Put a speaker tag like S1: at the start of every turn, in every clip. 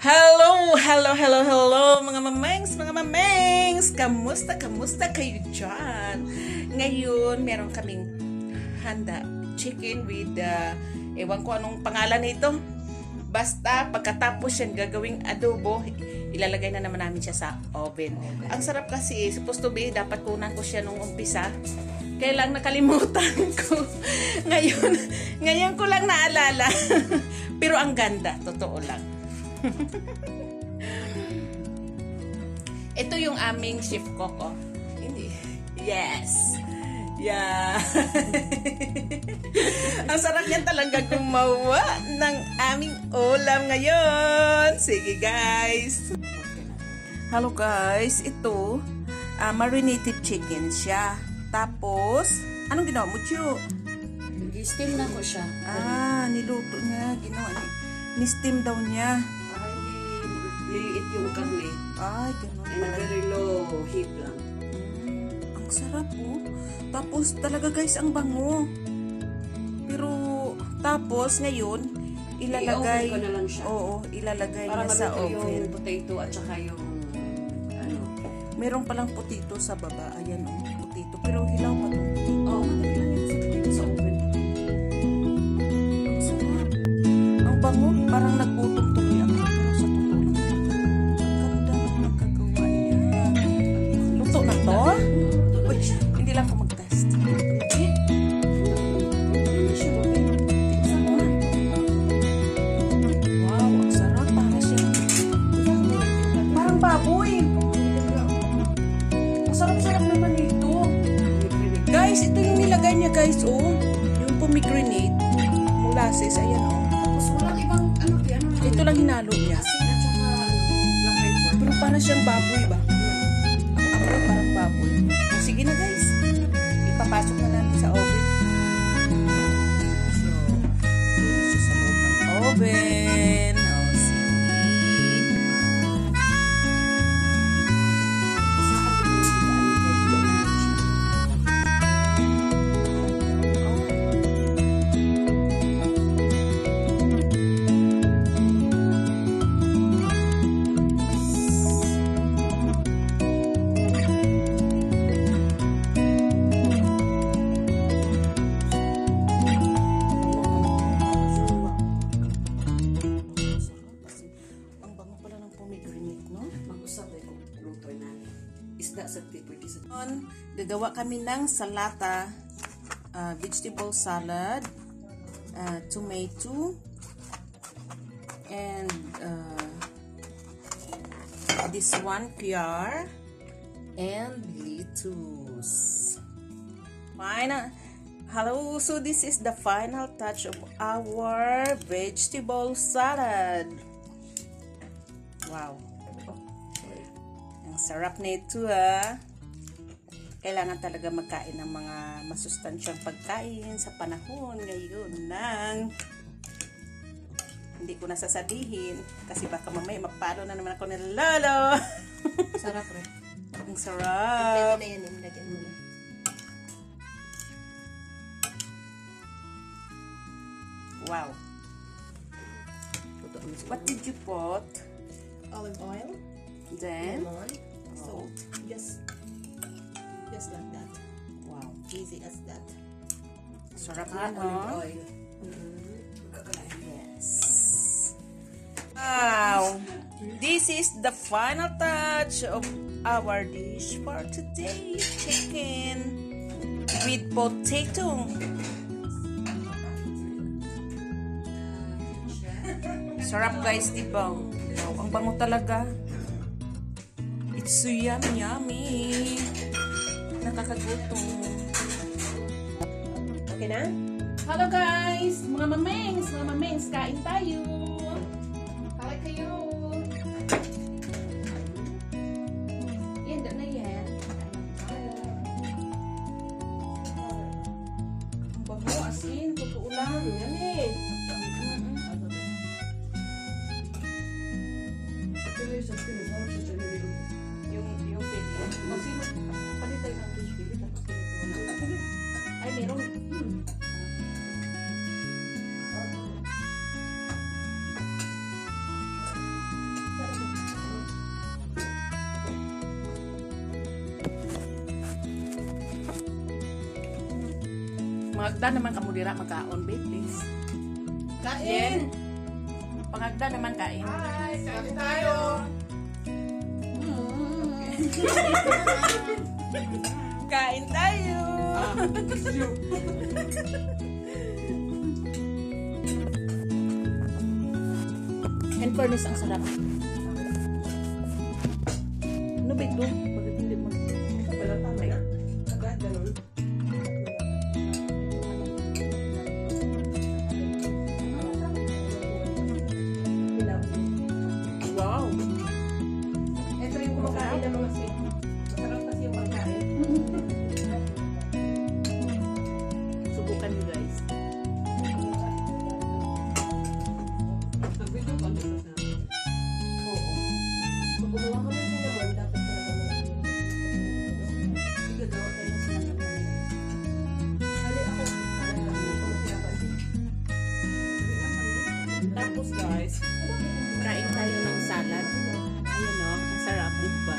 S1: Hello, hello, hello, hello mga mamengs, kamusta kayo dyan? Ngayon, meron kaming handa, chicken with, ewan ko anong pangalan nito. Basta, pagkatapos yan gagawing adobo, ilalagay na naman namin siya sa oven. Ang sarap kasi, supposed to be, dapat kunan ko siya nung umpisa. Kaya lang nakalimutan ko. Ngayon ko lang naalala. Pero ang ganda, totoo lang. Ito yung aming chef cook, oh. Hindi. Yes. Yeah. Ang sarap niyan talaga gumawa ng aming ulam ngayon. Sige, guys. Hello, guys. Ito, marinated chicken siya. Tapos, anong ginawa mo, Chu?
S2: Steam na ko siya.
S1: Niluto niya. Ginawa niya. Ni-steam daw niya.
S2: Liliit yung karne.
S1: Ay, ganun
S2: And
S1: pala.
S2: very low heat lang.
S1: Ang sarap, oh. Tapos, talaga guys, ang bango. Pero, tapos, ngayon, ilalagay.
S2: I-oven ko na lang siya.
S1: Oo, ilalagay
S2: Para
S1: niya sa
S2: maluto
S1: oven.
S2: yung potato at saka yung ano.
S1: Meron palang potato sa baba. Ayan, oh, potato. Pero, hilaw pa itong potato.
S2: Oh, madali lang yung potato sa oven.
S1: Ang sarap. Ang bango, parang naggutom tuloy ako. Pero sa totoo lang, ang ganda ng nagkagawa niya. Luto na to? Uy, hindi lang ako mag-test. Wow, ang sarap. Para siya. Parang baboy. Ang sarap-sarap naman ito. Guys, ito yung nilagay niya, guys, oh. Yung pomegranate, molasses, ayan, oh.
S2: Tapos walang ibang ano kaya ano.
S1: Ito lang hinalo niya.
S2: Asin at saka black pepper.
S1: Pero para siyang baboy ba? Ang amoy parang baboy. O, sige na, guys. Ipapasok na natin sa oven. So, doon na siya sa loob ng oven. O, sige. Ang bango pala ng pomegranate, no?
S2: Mag-usap ay kung luto na. Isda sa pwede sa
S1: Gagawa kami ng salata, vegetable salad, tomato, and this one PR, and lettuce. Final. Hello, so this is the final touch of our vegetable salad. Wow. Ang sarap nito, ha. Kailangan talaga magkain ng mga masustansyang pagkain sa panahon ngayon ng hindi ko nasasabihin kasi baka mamaya mapalo na naman ako ng lolo.
S2: sarap rin.
S1: Ang sarap.
S2: na yan, nilagyan mo na.
S1: Wow. What did you put?
S3: Olive oil,
S1: Then,
S3: lemon, salt, just like that.
S1: wow.
S3: Easy as that.
S1: Sarap na, no?
S2: Oil.
S1: Yes. Wow. This is the final touch of our dish for today. Chicken with potato. Sarap, guys, diba? Wow, ang bango talaga. It's so yummy. Nakakagutom.
S3: Okay na?
S1: Hello, guys! Mga mamengs, kain tayo. Kaya kayo. Yan, doon na yan. Ang bango, asin, totoo lang. Yan eh. Yung pili. O, sino? Palit tayo ng fish pili. Tapos pinito na. Ay, meron. Pangagda naman kamo dira magkaon, babe, please.
S3: Kain!
S1: Pangagda naman kain.
S3: Hi! Kain tayo!
S1: Kain tayo. In fairness, ang sarap. Ano ba ito? Bakit hindi mo?
S2: Wala pa ba? Agad, ganun.
S1: Wow.
S2: Ito yung kumakain ng mga sweet. Masarap kasi yung pagkain.
S1: Subukan nyo, guys.
S2: Nag-video ka dito sa oo. Pag gumawa ka ng naman, dapat talaga may igagawa tayo ng sinaman. Hali ako.
S1: Tapos, guys, kain tayo ng salad. Ayun, no? Ang sarap, di ba?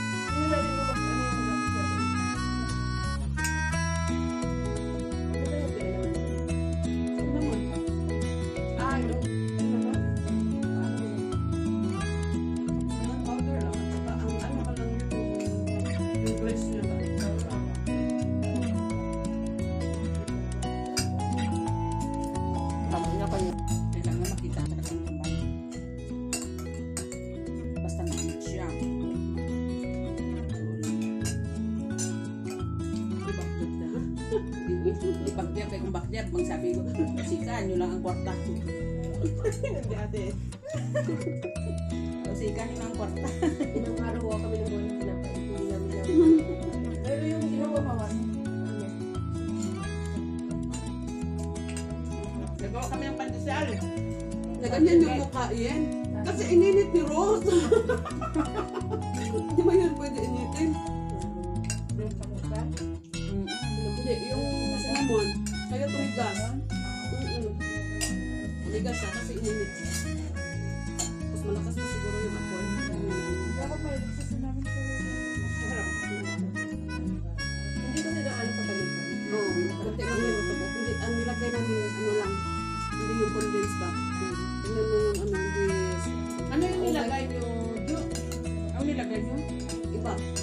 S2: Kailangan makita talaga ng tambay. Basta mainit siya. Ibakdyab na. Ibakdyab kay kung bakdyab. Magsabi ko, sikaan nyo lang ang kwarta.
S3: Hindi ate.
S2: Sikaan nyo lang ang kwarta.
S3: Ilang araw ako kami ng buwan na pinapait. Hindi namin lang. Pero yung ginawa mawas.
S1: Nagawa kami ng pandesal.
S2: Na ganyan yung mukha yan. Kasi ininit ni Rose. Di ba yun pwede initin? Hindi, yung cinnamon. Kaya tumigas. Tumigas siya kasi ininit siya. Mas malakas pa siguro yung apoy.
S3: Dapat may sa sinamin ko.
S2: Masarap.
S3: Hindi ko nila patalitan.
S2: Oo, konti lang yung tubok. Hindi, ang nilagay namin ano lang. Hindi yung condensed ba? Tingnan mo yung ano, hindi.
S1: Ano yung nilagay nyo? Ang nilagay nyo?
S2: Iba.